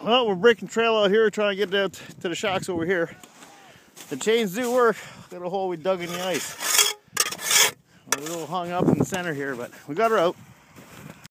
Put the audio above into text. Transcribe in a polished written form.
Well, we're breaking trail out here, trying to get down to the shocks over here. The chains do work. Got a hole we dug in the ice. We're a little hung up in the center here, but we got her out.